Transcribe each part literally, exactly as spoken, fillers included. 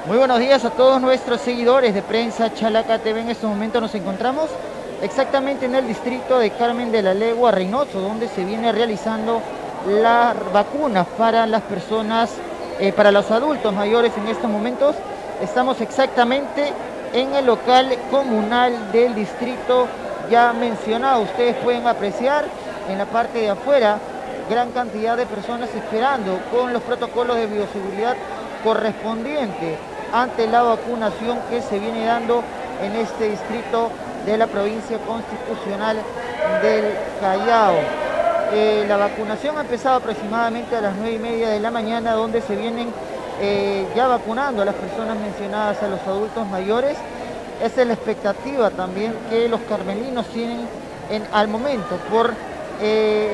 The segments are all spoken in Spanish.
Muy buenos días a todos nuestros seguidores de Prensa Chalaca T V. En este momento nos encontramos exactamente en el distrito de Carmen de la Legua, Reynoso, donde se viene realizando las vacunas para las personas, eh, para los adultos mayores. En estos momentos estamos exactamente en el local comunal del distrito ya mencionado. Ustedes pueden apreciar en la parte de afuera gran cantidad de personas esperando con los protocolos de bioseguridad correspondiente ante la vacunación que se viene dando en este distrito de la provincia constitucional del Callao. Eh, la vacunación ha empezado aproximadamente a las nueve y media de la mañana, donde se vienen eh, ya vacunando a las personas mencionadas, a los adultos mayores. Esa es la expectativa también que los carmelinos tienen en, al momento por eh,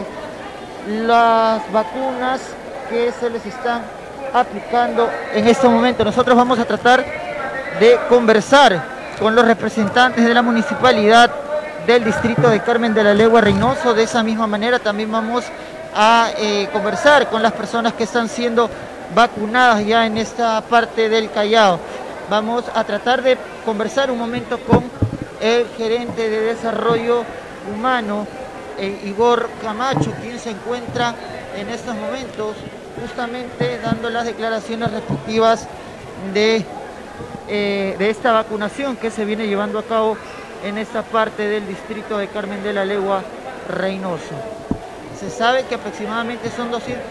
las vacunas que se les están aplicando en este momento. Nosotros vamos a tratar de conversar con los representantes de la municipalidad del distrito de Carmen de la Legua, Reynoso. De esa misma manera también vamos a eh, conversar con las personas que están siendo vacunadas ya en esta parte del Callao. Vamos a tratar de conversar un momento con el gerente de desarrollo humano, eh, Igor Camacho, quien se encuentra en estos momentos justamente dando las declaraciones respectivas de, eh, de esta vacunación que se viene llevando a cabo en esta parte del distrito de Carmen de la Legua, Reynoso. Se sabe que aproximadamente son doscientos...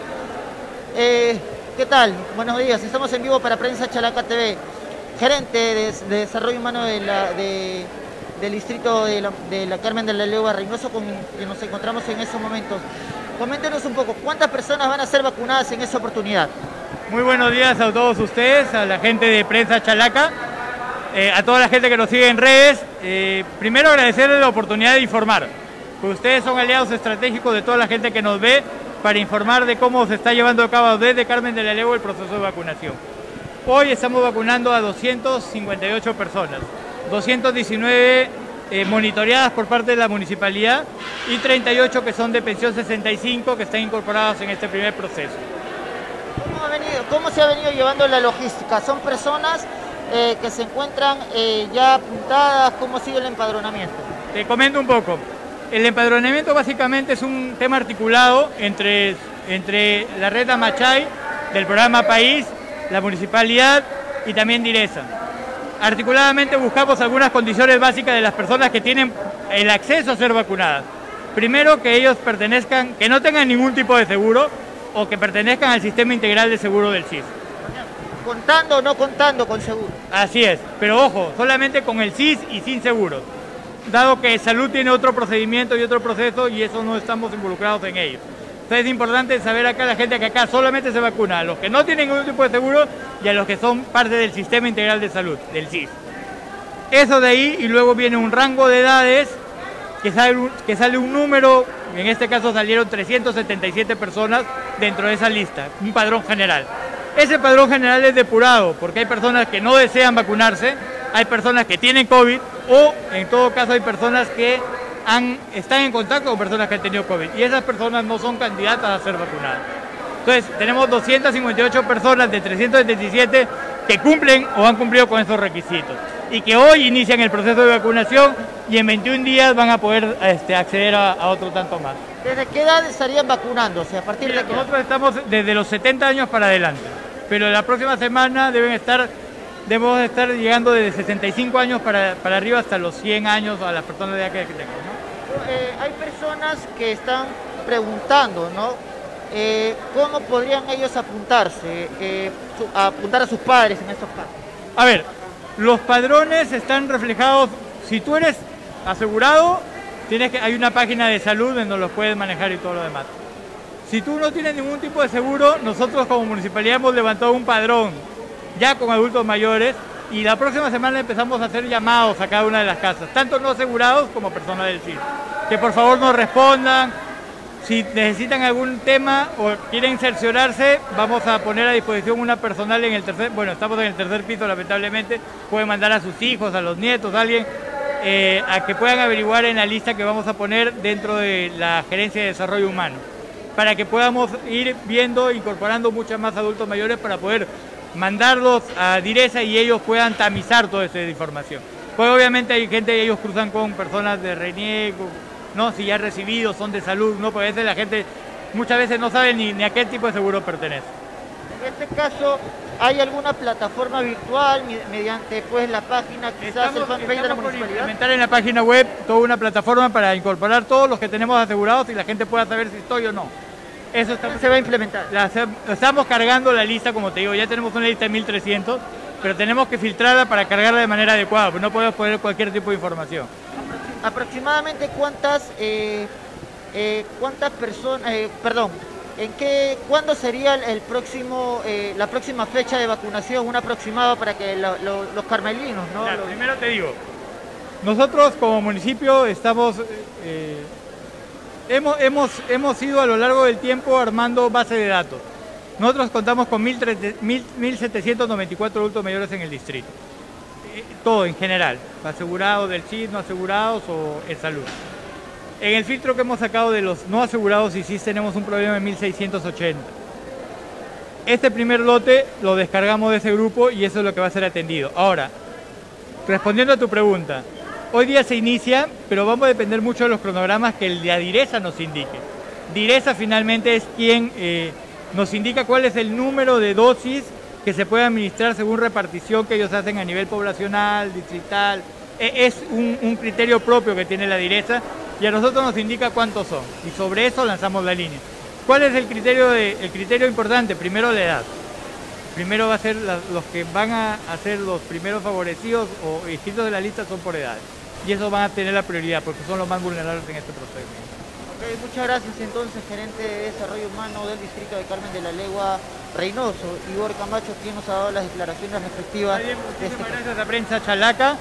Eh, ¿Qué tal? Buenos días, estamos en vivo para Prensa Chalaca T V. Gerente de, de Desarrollo Humano de la, de, del distrito de la, de la Carmen de la Legua, Reynoso, con que nos encontramos en estos momentos. Coméntenos un poco, ¿cuántas personas van a ser vacunadas en esta oportunidad? Muy buenos días a todos ustedes, a la gente de Prensa Chalaca, eh, a toda la gente que nos sigue en redes. Eh, primero agradecerles la oportunidad de informar, porque ustedes son aliados estratégicos de toda la gente que nos ve para informar de cómo se está llevando a cabo desde Carmen de la Legua el proceso de vacunación. Hoy estamos vacunando a doscientas cincuenta y ocho personas, doscientas diecinueve eh, monitoreadas por parte de la municipalidad y treinta y ocho que son de pensión sesenta y cinco que están incorporadas en este primer proceso. ¿Cómo, ha venido, cómo se ha venido llevando la logística? ¿Son personas eh, que se encuentran eh, ya apuntadas? ¿Cómo sigue el empadronamiento? Te comento un poco. El empadronamiento básicamente es un tema articulado entre, entre la red Amachay del programa País, la municipalidad y también Direza. Articuladamente buscamos algunas condiciones básicas de las personas que tienen el acceso a ser vacunadas. Primero, que ellos pertenezcan, que no tengan ningún tipo de seguro o que pertenezcan al sistema integral de seguro del S I S. ¿Contando o no contando con seguro? Así es, pero ojo, solamente con el S I S y sin seguro, dado que salud tiene otro procedimiento y otro proceso y eso no estamos involucrados en ello. Entonces es importante saber acá la gente que acá solamente se vacuna a los que no tienen ningún tipo de seguro y a los que son parte del sistema integral de salud, del S I S. Eso de ahí, y luego viene un rango de edades que sale un, que sale un número, en este caso salieron trescientas setenta y siete personas dentro de esa lista, un padrón general. Ese padrón general es depurado porque hay personas que no desean vacunarse, hay personas que tienen COVID o en todo caso hay personas que Han, están en contacto con personas que han tenido COVID y esas personas no son candidatas a ser vacunadas. Entonces tenemos doscientas cincuenta y ocho personas de trescientas setenta y siete que cumplen o han cumplido con esos requisitos y que hoy inician el proceso de vacunación y en veintiún días van a poder este, acceder a, a otro tanto más. ¿Desde qué edad estarían vacunándose? ¿A partir Mira, de qué? Nosotros estamos desde los setenta años para adelante, pero la próxima semana deben estar, debemos estar llegando desde sesenta y cinco años para, para arriba hasta los cien años a las personas de edad que tengan, ¿no? Eh, hay personas que están preguntando, ¿no? Eh, ¿Cómo podrían ellos apuntarse, eh, su, a apuntar a sus padres en estos casos? A ver, los padrones están reflejados, si tú eres asegurado, tienes que, hay una página de salud donde los puedes manejar y todo lo demás. Si tú no tienes ningún tipo de seguro, nosotros como municipalidad hemos levantado un padrón ya con adultos mayores y la próxima semana empezamos a hacer llamados a cada una de las casas, tanto no asegurados como personas del S I S. Que por favor nos respondan, si necesitan algún tema o quieren cerciorarse, vamos a poner a disposición una personal en el tercer, bueno, estamos en el tercer piso lamentablemente, pueden mandar a sus hijos, a los nietos, a alguien, eh, a que puedan averiguar en la lista que vamos a poner dentro de la Gerencia de Desarrollo Humano, para que podamos ir viendo, incorporando muchos más adultos mayores para poder mandarlos a Direza y ellos puedan tamizar toda esa información. Pues obviamente hay gente, ellos cruzan con personas de reniego, ¿no? Si ya recibidos, son de salud, ¿no? Porque a veces la gente muchas veces no sabe ni, ni a qué tipo de seguro pertenece. En este caso, ¿hay alguna plataforma virtual mediante pues la página, quizás Estamos, el fanpage de la municipalidad? Implementar en la página web toda una plataforma para incorporar todos los que tenemos asegurados y la gente pueda saber si estoy o no. Eso está, se va a implementar. La, estamos cargando la lista, como te digo, ya tenemos una lista de mil trescientos, pero tenemos que filtrarla para cargarla de manera adecuada, porque no podemos poner cualquier tipo de información. Aproximadamente cuántas, eh, eh, cuántas personas, eh, perdón, ¿en qué, cuándo sería el próximo, eh, la próxima fecha de vacunación, un aproximado para que lo, lo, los carmelinos, ¿no? Claro, los... Primero te digo, nosotros como municipio estamos, eh, hemos, hemos, hemos ido a lo largo del tiempo armando base de datos. Nosotros contamos con mil setecientos noventa y cuatro adultos mayores en el distrito. Todo en general, asegurados del S I S, no asegurados o en salud. En el filtro que hemos sacado de los no asegurados y S I S tenemos un problema de mil seiscientos ochenta. Este primer lote lo descargamos de ese grupo y eso es lo que va a ser atendido. Ahora, respondiendo a tu pregunta, hoy día se inicia, pero vamos a depender mucho de los cronogramas que el de Direza nos indique. Direza finalmente es quien eh, nos indica cuál es el número de dosis que se puede administrar según repartición que ellos hacen a nivel poblacional, distrital. Es un, un criterio propio que tiene la Direza y a nosotros nos indica cuántos son y sobre eso lanzamos la línea. ¿Cuál es el criterio, de, el criterio importante? Primero la edad. Primero va a ser la, los que van a, a ser los primeros favorecidos o inscritos de la lista son por edad. Y eso van a tener la prioridad porque son los más vulnerables en este procedimiento. Okay, muchas gracias entonces, gerente de Desarrollo Humano del Distrito de Carmen de la Legua, Reynoso. Igor Camacho, quien nos ha dado las declaraciones respectivas. Bien, muchísimas de este gracias a Prensa Chalaca.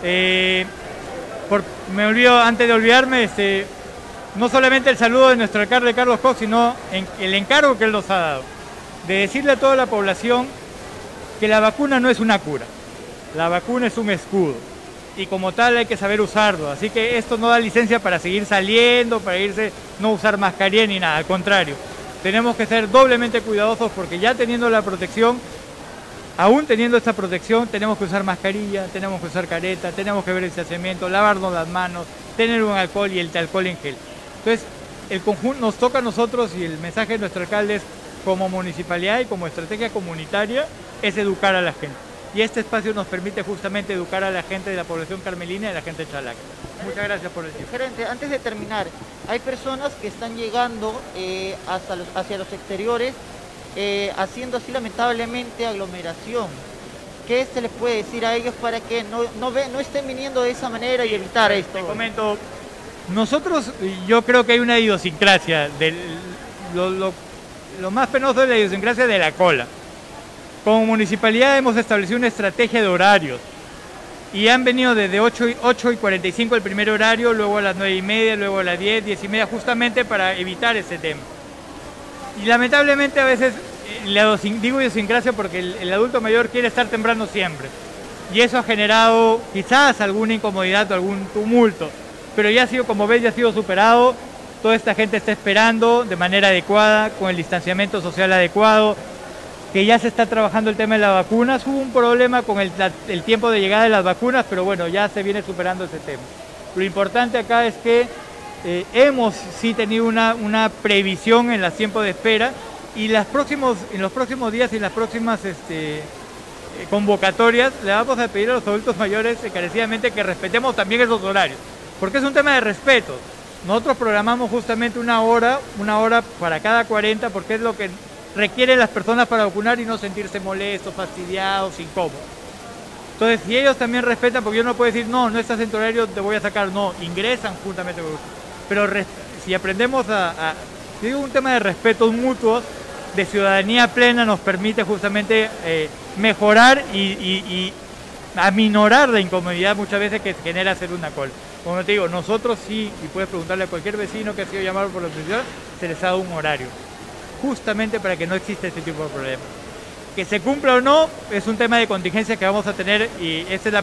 Eh, por, me olvido, antes de olvidarme, este, no solamente el saludo de nuestro alcalde Carlos Cox, sino en, el encargo que él nos ha dado, de decirle a toda la población que la vacuna no es una cura, la vacuna es un escudo. Y como tal hay que saber usarlo, así que esto no da licencia para seguir saliendo, para irse, no usar mascarilla ni nada, al contrario. Tenemos que ser doblemente cuidadosos porque ya teniendo la protección, aún teniendo esta protección, tenemos que usar mascarilla, tenemos que usar careta, tenemos que ver el distanciamiento, lavarnos las manos, tener un alcohol y el alcohol en gel. Entonces, el conjunto nos toca a nosotros y el mensaje de nuestro alcalde es, como municipalidad y como estrategia comunitaria, es educar a la gente. Y este espacio nos permite justamente educar a la gente de la población carmelina y a la gente de Chalaca. Muchas gracias por el tiempo. Gerente, antes de terminar, hay personas que están llegando eh, hacia, los, hacia los exteriores, eh, haciendo así lamentablemente aglomeración. ¿Qué se les puede decir a ellos para que no, no, ve, no estén viniendo de esa manera y evitar esto? Te comento, nosotros, yo creo que hay una idiosincrasia, del, lo, lo, lo más penoso es la idiosincrasia de la cola. Como municipalidad hemos establecido una estrategia de horarios y han venido desde ocho y cuarenta y cinco el primer horario, luego a las nueve y media, luego a las diez, diez y media, justamente para evitar ese tema. Y lamentablemente a veces, la digo idiosincrasia porque el, el adulto mayor quiere estar temprano siempre y eso ha generado quizás alguna incomodidad o algún tumulto, pero ya ha sido, como ves, ya ha sido superado. Toda esta gente está esperando de manera adecuada, con el distanciamiento social adecuado, que ya se está trabajando el tema de las vacunas. Hubo un problema con el, la, el tiempo de llegada de las vacunas, pero bueno, ya se viene superando ese tema. Lo importante acá es que eh, hemos sí tenido una, una previsión en los tiempos de espera y las próximos, en los próximos días y en las próximas este, eh, convocatorias le vamos a pedir a los adultos mayores encarecidamente que respetemos también esos horarios, porque es un tema de respeto. Nosotros programamos justamente una hora, una hora para cada cuarenta, porque es lo que requieren las personas para vacunar y no sentirse molestos, fastidiados, incómodos. Entonces, si ellos también respetan, porque yo no puedo decir, no, no estás en tu horario, te voy a sacar, no, ingresan juntamente con usted. Pero si aprendemos a, a, digo, un tema de respeto mutuo, de ciudadanía plena, nos permite justamente eh, mejorar y, y, y aminorar la incomodidad muchas veces que genera hacer una cola. Como te digo, nosotros sí, y puedes preguntarle a cualquier vecino que ha sido llamado por la autoridad, se les ha dado un horario, justamente para que no exista este tipo de problemas. Que se cumpla o no es un tema de contingencia que vamos a tener y esa es la